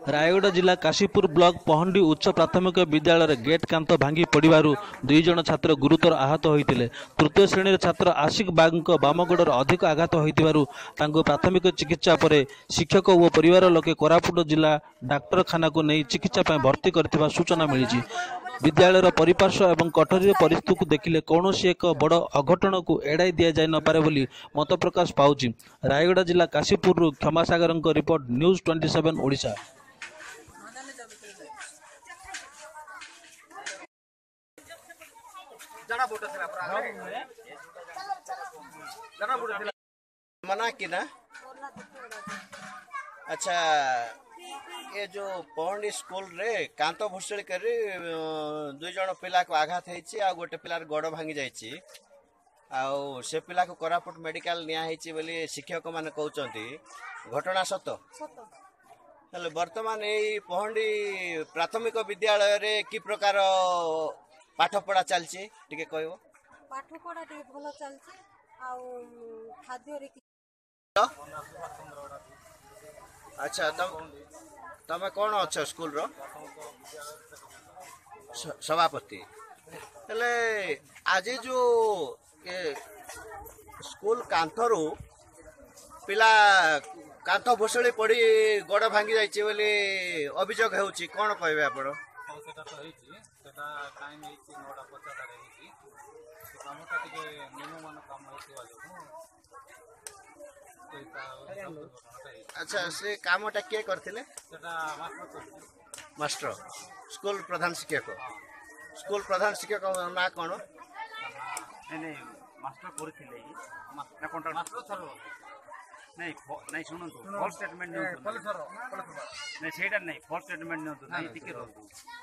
रायगढ़ जिला काशीपुर ब्लॉक पहंडी उच्च प्राथमिक विद्यालय गेट कांत भांगी पड़ू 2 जन छात्र गुरुतर आहत होते। तृतीय श्रेणी छात्र आशिक बाग बामगोड़ अधिक आघात हो प्राथमिक चिकित्सा पर शिक्षक और परिवार लोके कोरापुट जिला डाक्तरखाना को नहीं चिकित्सा भर्ती कर सूचना मिली। विद्यालय परिपार्श्व एवं कठोर परिस्थिति को देखिले कौन एक बड़ अघटन को एड़ाई दि जाए नपे बोली मत प्रकाश पाउछि। रायगढ़ जिला काशीपुर क्षमासागर रिपोर्ट न्यूज 27 ओडिशा। मना कि ना अच्छा ये जो पहंडी स्कूल रे कांत भुसुड़ी कर 2 जन पिला को आघात होती आ गोटे पिलार गोड़ भांगी जाइए से पिला को कोरापुट मेडिकल निया बोली शिक्षक माने कहते घटना सत हेले वर्तमान यही पहंडी प्राथमिक विद्यालय रे कि प्रकार पाठ पढ़ा चलची टिके कहबो पाठ पढ़ा टिके भलो चलची आ खाद्य रे अच्छा तमे कौन अच्छा स्कूल रो सभापति हेले आज जो ये स्कूल कांथरू पिला कांथ भुसुड़ी पड़ी गोड़ भांगी जाइए बोली अभियोग होउची कौन कहबे आपण सेटा तो हेची सेटा टाइम हेची 9:50 रे हेची कामटा टिके नियम मान काम होइतवा जो अच्छा से कामटा के करथिले सेटा मास्टर स्कूल प्रधान शिक्षक ना कौन नहीं मास्टर करथिले ना कॉन्ट्रैक्ट मास्टर सर नहीं नहीं सुनंतु फॉल्स स्टेटमेंट नहीं सेटा नहीं फॉल्स स्टेटमेंट नहीं टिके